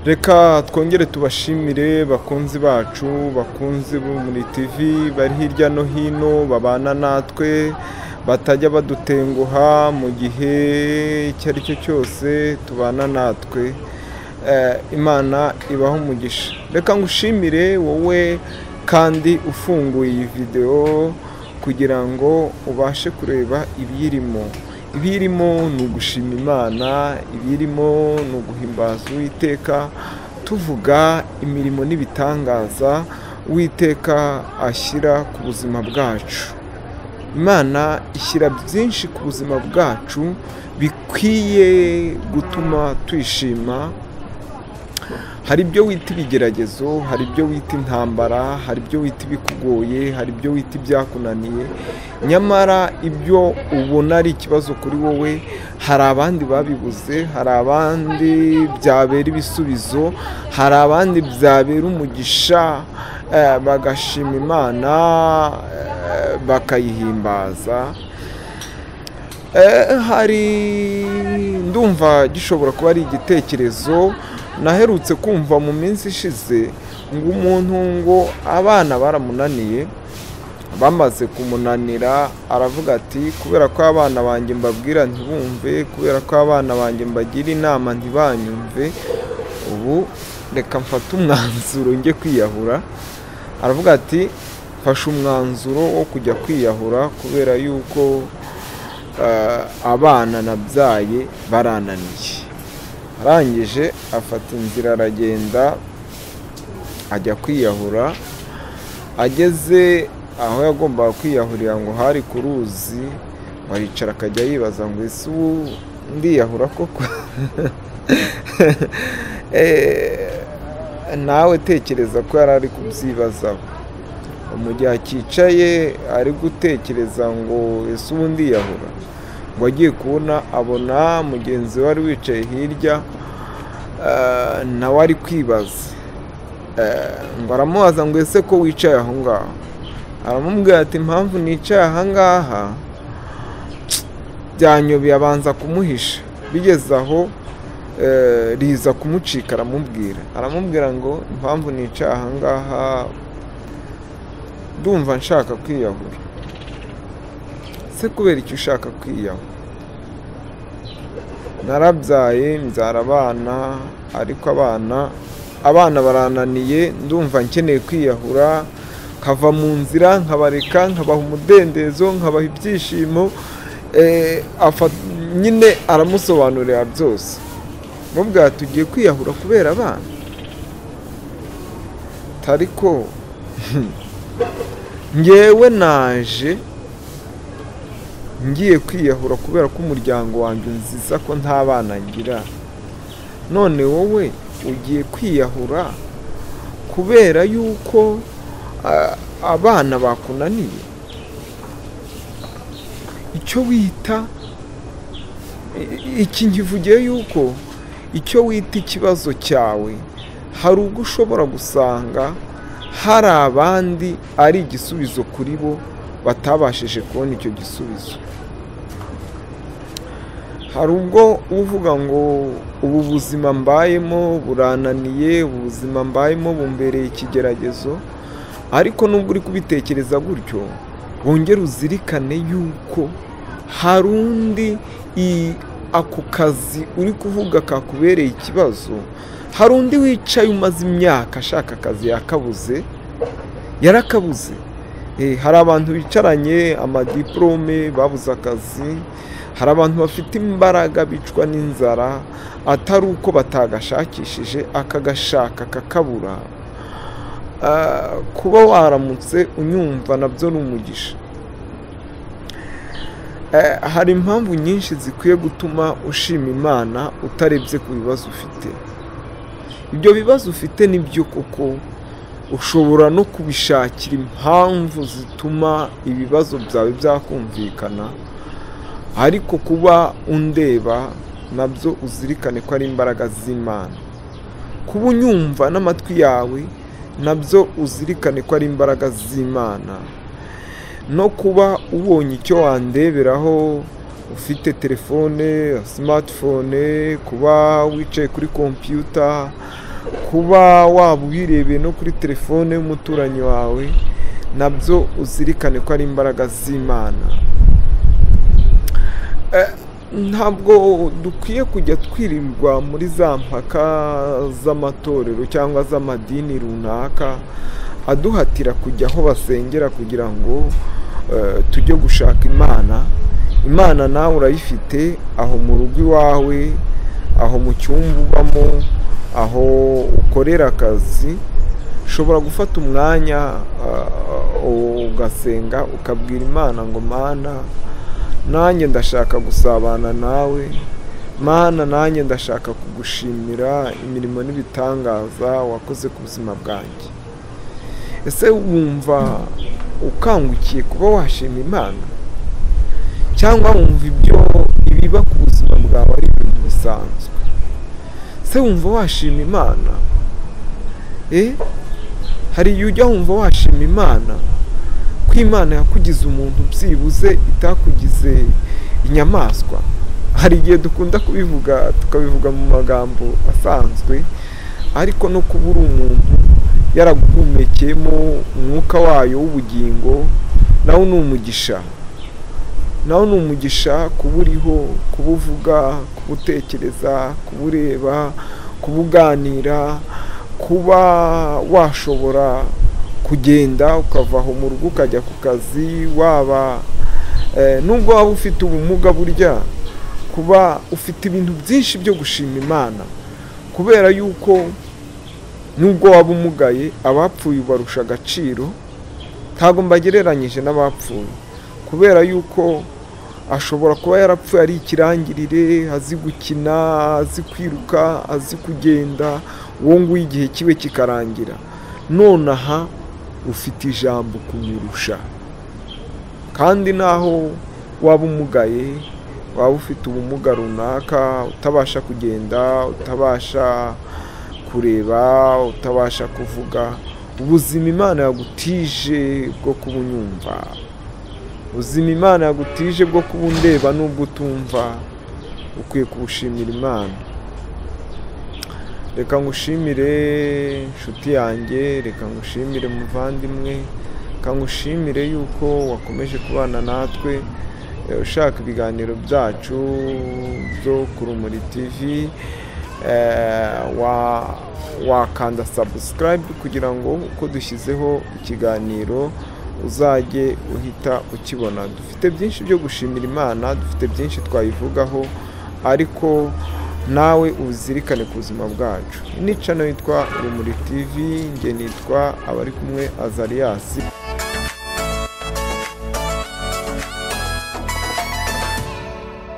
Reka twongere tubashimire bakunzi bacu, bakunzi bo muri TV bari hirya no hino babana natwe, batajya badutenguha mu gihe icyo ari cyo cyose tubana natwe. Imana ibaho umugisha. Reka ngushimire wowe kandi ufunguye iyi video kugira ngo ubashe kureba ibiyirimo. Ibirimo ni ugushima Imana, ibirimo ni uguhimbaza Uwiteka, tuvuga imirimo n'ibitangaza Uwiteka ashyira ku buzima bwacu. Imana ishyira byinshi ku buzima bwacu bikwiye gutuma twishima. Hari ibyo wita ibigeragezo, hari ibyo wita intambara, hari ibyo wita ibikugoye, hari ibyo wita ibyakunaniye. Nyamara ibyo ubona ari ikibazo kuri wowe, hari abandi babibuze, hari abandi byabera ibisubizo, hari abandi byabera umugisha, bagashima Imana, bakayihimbaza. Hari ndumva gishobora kuba ari igitekerezo naherutse kumva mu minsi ishize, ngo umuntu ngo abana baramunaniye, bamaze kumunanira aravuga ati kubera ko abana banjye mbabwira ntibumve, kubera ko abana banjye mbagira inama ntibanyumve, ubu reka mfate umwanzuro njye kwiyahura. Aravuga ati mfashe umwanzuro wo kujya kwiyahura kubera yuko abana nabyaye barananiye. Arangije afata inzira aragenda ajya kwiyahura. Ageze aho yagombaga kwiyahurira ngo hari ku ruzi, baricara akajya yibaza ngo ese ubu ndiyahura koko? Nawe tekereza ko yari ari kubyibazaho. Mu gihe akicaye ari gutekereza ngo ese ubu ndiyahura, ngo agiye kubona abona mugenzi we wari wicaye hirya, nawe ari kwibaza. Ngo aramubaza ngo ese ko wicaye aho ngaho? Aramubwira ati impamvu nicaye aha ngaha byanyobeye, abanza kumuhisha. Bigeze aho riza kumucika, aramubwira ngo impamvu nicaye aha ngaha ndumva nshaka kwiyahura. Se kubera icyo ushaka kwiyahura? Narabyaye mbyara abana, ariko abana barananiye, ndumva nkeneye kwiyahura, nkava mu nzira nkabareka, nkabaha umudendezo, nkabaha ibyishimo. Nyine aramusobanurira byose. Mubwira tugiye kwiyahura kubera abana? Ariko ngewe naje ngiye kwiyahura kubera ko umuryango wanjye nziza ko nta bana ngira, none wowe ugiye kwiyahura kubera yuko abana bakunaniye? Icyo wita iki nkivugiye yuko icyo wita ikibazo cyawe, hari ubwo ushobora gusanga hari abandi ari igisubizo kuri bo batabashije kubona icyo gisubizo. Hari ubwo uvuga ngo ubu buzima mbayemo burananiye, ubu buzima mbayemo bumbereye ikigeragezo, ariko nubwo uri kubitekereza gutyo, wongere uzirikane yuko hari undi ako kazi uri kuvuga kakubereye ikibazo, hari undi wicaye umaze imyaka ashaka akazi yarakabuze. Hari abantu bicaranye amadiplome babuze akazi, hari abantu bafite imbaraga bicwa n'inzara, atari uko batagashakishije, akagashaka kakabura. Kuba waramutse unyumva nabyo ni umugisha. Hari impamvu nyinshi zikwiye gutuma ushima Imana utarebye ku bibazo ufite. Ibyo bibazo ufite nibyo koko, ushobora no kubishakira impamvu zituma ibibazo byawe byakumvikana, ariko kuba undeba nabyo uzirikane ko ari imbaraga z'Imana. Kuba unyumva n'amatwi yawe nabyo uzirikane ko ari imbaraga z'Imana. No kuba ubonye icyo wandeberaho, ufite telefone, smartphone, kuba wicaye kuri computer, kuba waba ubirebeye no kuri telefone y'umuturanyi wawe, nabyo uzirikane ko ari imbaraga z'Imana. Ntabwo dukwiye kujya twirirwa muri za mpaka z'amatorero cyangwa z'amadini runaka aduhatira kujya aho basengera kugira ngo tujye gushaka Imana. Imana nawe urayifite aho mu rugo iwawe, aho mu cyumba ubamo, aho ukorera akazi. Ushobora gufata umwanya ugasenga ukabwira Imana ngo Mana, nanjye ndashaka gusabana nawe. Mana, nanjye ndashaka kugushimira imirimo n'ibitangaza wakoze ku buzima bwanjye. Ese wumva ukangukiye kuba washima Imana, cyangwa wumva ibiba ku buzima bwawe ari ibintu bisanzwe? Se wumva washima Imana? Hari igihe ujya wumva washima Imana ko Imana yakugize umuntu byibuze itakugize inyamaswa. Hari igihe dukunda kubivuga tukabivuga mu magambo asanzwe, ariko no kuba uri umuntu yaraguhumekeyemo umwuka wayo w'ubugingo, nawe ni umugisha. Nawe ni umugisha kuba uriho, kuba uvuga, kuba utekereza, kuba ureba, kuba uganira, kuba washobora kugenda ukava aho mu rugo ukajya ku kazi. Waba nubwo waba ufite ubumuga, burya kuba ufite ibintu byinshi byo gushima Imana, kubera yuko nubwo waba umugaye, abapfuye ubarusha agaciro. Ntabwo mbagereranyije n'abapfuye, kubera yuko ashobora kuba yarapfuye ari ikirangirire, azi gukina, azi kwiruka, azi kugenda, uwo nguwo igihe kiwe kikarangira. Nonaha ufite ijambo kumurusha, kandi naho waba umugaye, waba ufite ubumuga runaka, utabasha kugenda, utabasha kureba, utabasha kuvuga, ubuzima Imana yagutije bwo kubunyumva, ubuzima Imana yagutije bwo kubundeba nubwo utumva, ukwiye kubushimira Imana. Reka ngushimire inshuti yanjye, reka ngushimire muvandimwe, reka ngushimire yuko wakomeje kubana natwe. Ushaka ibiganiro byacu byo ku Rumuri TV, wakanda subscribe kugira ngo uko dushyizeho ikiganiro uzajye uhita ukibona. Dufite byinshi byo gushimira Imana, dufite byinshi twayivugaho, ariko nawe uzirikane ku buzima bwacu. Ni channel yitwa Urumuri TV, njye nitwa Abarikumwe Azarias.